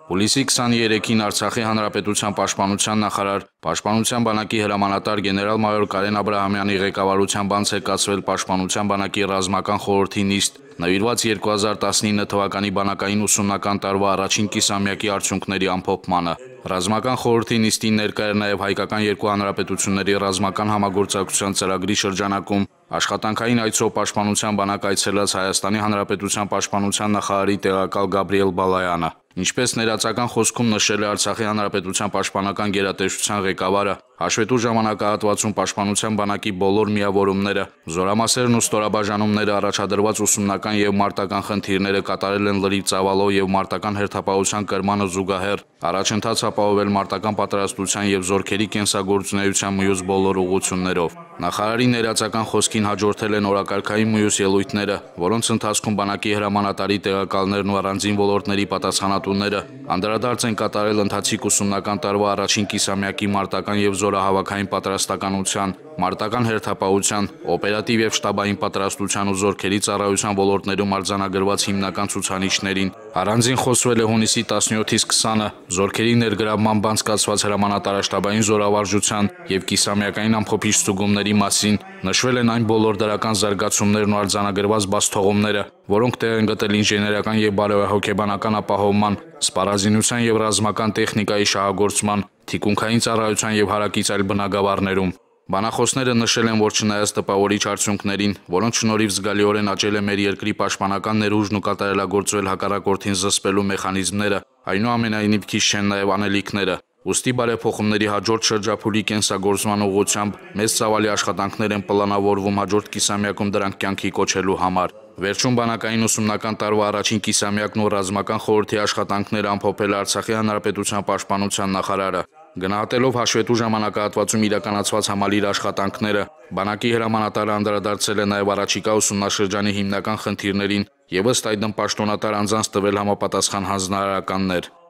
Հուլիսի 23-ին Արցախի Հանրապետության Պաշտպանության նախարար, Պաշտպանության բանակի հրամանատար գեներալ-մայոր Կարեն Աբրահամյանի ղեկավարությամբ անցկացվել Պաշտպանության բանակի ռազմական խորհրդի նիստ, նվիրված 2019 թվականի բանակային ուսումնական տարվա առաջին կիսամյակի արդյունքների ամփոփմանը։ Ռազմական խորհրդի նիստին ներկա էր նաև հայկական երկու հանրապետությունների ռազմական համագործակցության ծրագրի շրջանակում աշխատանքային այցով Պաշտպանության բանակ այցելած Հայաստանի Հանրապետության Պաշտպանության նախարարի տեղակալ Գաբրիել Բալայանը։ Ինչպես ներածական խոսքում նշել է Արցախի Հանրապետության պաշտպանական գերատեսչության ղեկավարը, հաշվետու ժամանակահատվածում Պաշտպանության բանակի բոլոր միավորումները, զորամասերն ու ստորաբաժանումները առաջադրված ուսումնական եւ մարտական խնդիրները կատարել են լրիվ ծավալով եւ մարտական հերթապահության կրմանը զուգահեռ, առաջընթաց ապահովել մարտական պատրաստության եւ զորքերի կենսագործունեության մյուս բոլոր ուղղություններով։ Նախարարի ներածական խոսքին հաջորդել են օրակարգային մյուս ելույթները, որոնց ընթացքում բանակի հրամանատարի տեղակալներն ու առանձին ոլորտների պատասխանատուները անդրադարձ են կատարել ընթացիկ ուսումնական տարվա առաջին կիսամյակի մարտական եւ զորահավաքային պատրաստականության, մարտական հերթապահության, օպերատիվ եւ շտաբային պատրաստության ու զորքերի ծառայության ոլորտներում արձանագրված հիմնական ցուցանիշներին։ Առանձին խոսվել է հունիսի 17-ից 20-ը զորքերի ներգրավմամբ անցկացված հրամանատարաշտաբային զորավարժության եւ կիսամյակային ամփոփիչ ստուգումների մասին, նշվել են այն բոլոր դրական զարգացումներն ու արձանագրված բացթողումները, որոնք տեղ են գտել ինժեներական եւ բարոյահոգեբանական ապահովման, սպառազինության եւ ռազմական տեխնիկայի շահագործման, թիկունքային ծառայության եւ հարակից այլ բնագավառներում։ Բանախոսները նշել են, որ չնայած տպավորիչ արդյունքներին, որոնց շնորհիվ զգալիորեն աճել է մեր երկրի պաշտպանական ներուժն ու կատարելագործվել հակառակորդին զսպելու մեխանիզմները, այնուամենայնիվ քիչ չեն նաև անելիքները։ Ուստի բարեփոխումների հաջորդ շրջափուլի կենսագործման ուղղությամբ մեծ ծավալի աշխատանքներ են պլանավորվում հաջորդ կիսամյակում դրանք կյանքի կոչելու համար։ Վերջում բանակային ուսումնական տարվա առաջին կիսամյակն ու ռազմական խորհրդի աշխատանքները ամփոփել Արցախի Հանրապետության պաշտպանության նախարարը։ Գնահատելով հաշվետու ժամանակահատվածում իրականացված համալիր աշխատանքները, բանակի հրամանատարը անդրադարձել է նաև առաջիկա ուսումնաշրջանի հիմնական խնդիրներին եւ ըստ այդմ պաշտոնատար անձանց տվել համապատասխան հանձնարարականներ։